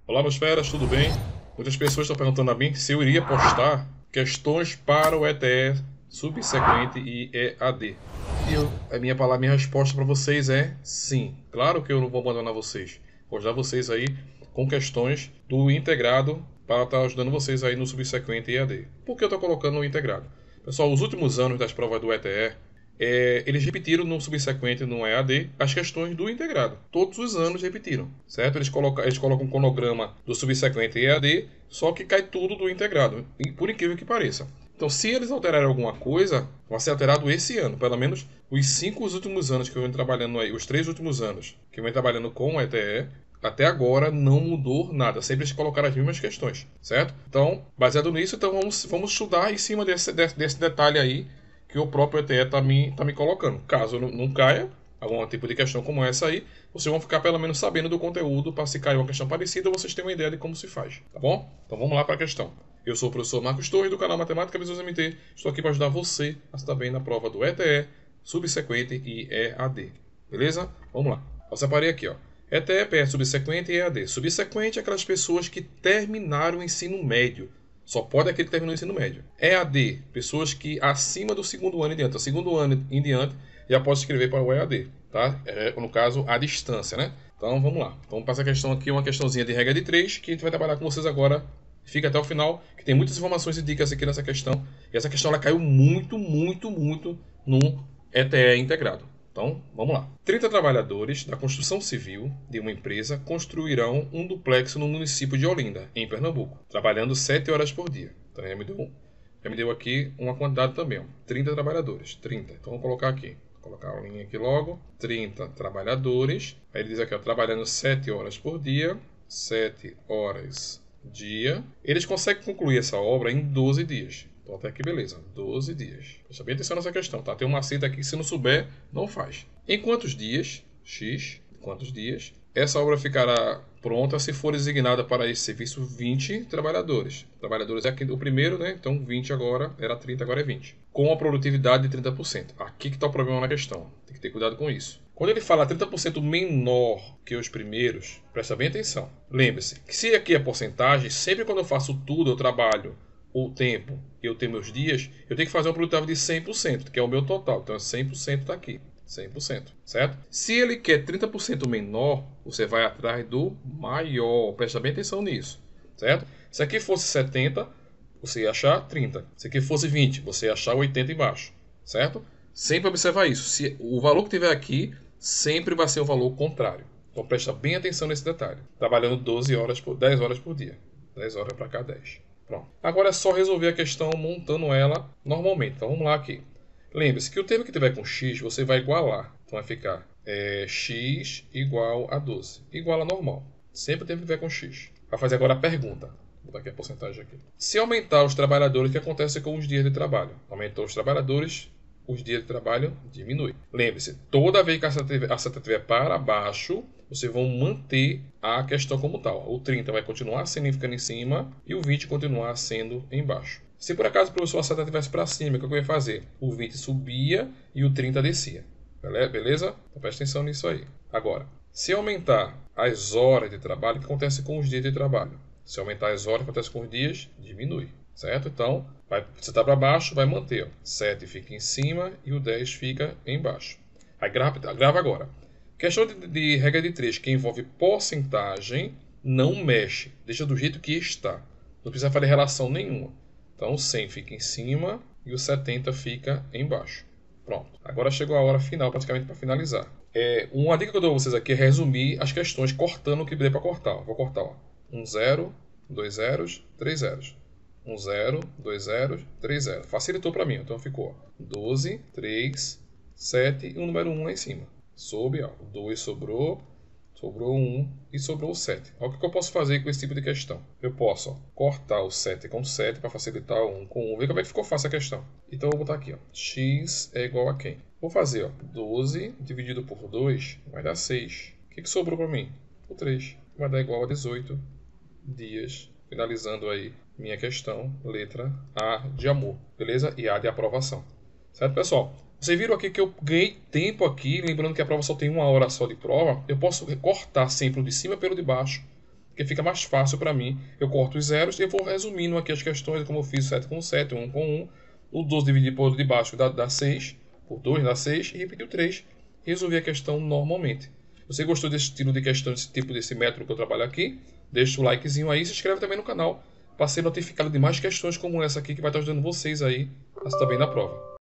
Olá, meus feras, tudo bem? Muitas pessoas estão perguntando a mim se eu iria postar questões para o ETE subsequente e EAD. A minha resposta para vocês é sim. Claro que eu não vou abandonar vocês. Vou ajudar vocês aí com questões do integrado para estar ajudando vocês aí no subsequente e EAD. Por que eu estou colocando no integrado? Pessoal, os últimos anos das provas do ETE, eles repetiram no subsequente no EAD as questões do integrado. Todos os anos repetiram, certo? Eles colocam um cronograma do subsequente EAD, só que cai tudo do integrado, por incrível que pareça. Então, se eles alterarem alguma coisa, vai ser alterado esse ano. Pelo menos os 5 últimos anos que eu venho trabalhando aí, os 3 últimos anos que eu venho trabalhando com o ETE, até agora não mudou nada. Sempre eles colocaram as mesmas questões, certo? Então, baseado nisso, então vamos estudar em cima desse detalhe aí que o próprio ETE está me colocando. Caso não caia algum tipo de questão como essa aí, vocês vão ficar pelo menos sabendo do conteúdo para se cair uma questão parecida, vocês terem uma ideia de como se faz, tá bom? Então vamos lá para a questão. Eu sou o professor Marcos Torres do canal Matemática Visões MT. Estou aqui para ajudar você a estar bem na prova do ETE, subsequente e EAD. Beleza? Vamos lá. Eu separei aqui, ó. ETE, PE subsequente e EAD. Subsequente é aquelas pessoas que terminaram o ensino médio. Só pode aquele que terminou o ensino médio. EAD, pessoas que acima do segundo ano em diante. O segundo ano em diante já pode se inscrever para o EAD, tá? No caso, a distância, né? Então vamos lá. Vamos passar a questão aqui, uma questãozinha de regra de 3, que a gente vai trabalhar com vocês agora. Fica até o final, que tem muitas informações e dicas aqui nessa questão. E essa questão ela caiu muito no ETE integrado. Então, vamos lá. 30 trabalhadores da construção civil de uma empresa construirão um duplex no município de Olinda, em Pernambuco, trabalhando 7 horas por dia. Então, já me deu aqui uma quantidade também, ó. 30 trabalhadores, 30. Então, vamos colocar aqui. Vou colocar a linha aqui logo. 30 trabalhadores. Aí ele diz aqui, ó, trabalhando 7 horas por dia. 7 horas dia. Eles conseguem concluir essa obra em 12 dias. Então até aqui beleza, 12 dias. Presta bem atenção nessa questão, tá? Tem um macete aqui que se não souber, não faz. Em quantos dias, X, quantos dias, essa obra ficará pronta se for designada para esse serviço 20 trabalhadores. Trabalhadores é aqui o primeiro, né? Então 20 agora, era 30, agora é 20. Com a produtividade de 30%. Aqui que está o problema na questão. Tem que ter cuidado com isso. Quando ele fala 30% menor que os primeiros, presta bem atenção. Lembre-se que se aqui é porcentagem, sempre quando eu faço tudo, eu trabalho o tempo, eu tenho meus dias, eu tenho que fazer uma produtividade de 100%, que é o meu total. Então 100% está aqui. 100%, certo? Se ele quer 30% menor, você vai atrás do maior. Presta bem atenção nisso, certo? Se aqui fosse 70, você ia achar 30. Se aqui fosse 20, você ia achar 80 embaixo, certo? Sempre observar isso. Se o valor que tiver aqui sempre vai ser o valor contrário. Então presta bem atenção nesse detalhe. Trabalhando 12 horas por 10 horas por dia. 10 horas para cá, 10. Pronto. Agora é só resolver a questão montando ela normalmente. Então vamos lá aqui. Lembre-se que o termo que tiver com x, você vai igualar. Então vai ficar x igual a 12. Igual a normal. Sempre o termo que tiver com x. Vai fazer agora a pergunta. Vou botar aqui a porcentagem aqui. Se aumentar os trabalhadores, o que acontece com os dias de trabalho? Aumentou os trabalhadores, os dias de trabalho diminui. Lembre-se, toda vez que a seta estiver para baixo, vocês vão manter a questão como tal. O 30 vai continuar sendo ficando em cima e o 20 continuar sendo embaixo. Se por acaso o professor a seta estivesse para cima, o que eu ia fazer? O 20 subia e o 30 descia. Beleza? Então presta atenção nisso aí. Agora, se aumentar as horas de trabalho, o que acontece com os dias de trabalho? Se aumentar as horas, o que acontece com os dias? Diminui. Certo? Então, você está para baixo, vai manter. Ó. 7 fica em cima e o 10 fica embaixo. Aí grava agora. Questão de regra de 3 que envolve porcentagem, não mexe. Deixa do jeito que está. Não precisa fazer relação nenhuma. Então, o 100 fica em cima e o 70 fica embaixo. Pronto. Agora chegou a hora final, praticamente para finalizar. Uma dica que eu dou a vocês aqui é resumir as questões cortando o que der para cortar. Vou cortar. Ó. 1 0, 2 zeros, 3 zeros. 1 0, 2 zeros, 3 zeros. Facilitou para mim. Então ficou 12, 3, 7 e o número 1 lá em cima. Soube, ó, o 2 sobrou 1 e sobrou o 7. Olha o que eu posso fazer com esse tipo de questão. Eu posso cortar o 7 com 7 para facilitar o 1 com 1. Vê como é que ficou fácil a questão. Então eu vou botar aqui, ó, x é igual a quem? Vou fazer, ó, 12 dividido por 2 vai dar 6. O que sobrou para mim? O 3. Vai dar igual a 18 dias. Finalizando aí minha questão, letra A de amor, beleza? E A de aprovação. Certo, pessoal? Vocês viram aqui que eu ganhei tempo aqui, lembrando que a prova só tem 1 hora só de prova. Eu posso cortar sempre o de cima pelo de baixo porque fica mais fácil para mim. Eu corto os zeros e eu vou resumindo aqui as questões, como eu fiz 7 com 7, 1 com 1. O 12 dividido por de baixo dá 6, por 2 dá 6, e repetir o 3. Resolvi a questão normalmente. Você gostou desse estilo de questão, desse método que eu trabalho aqui? Deixa o likezinho aí e se inscreve também no canal para ser notificado de mais questões como essa aqui que vai estar ajudando vocês aí a se dar bem na prova.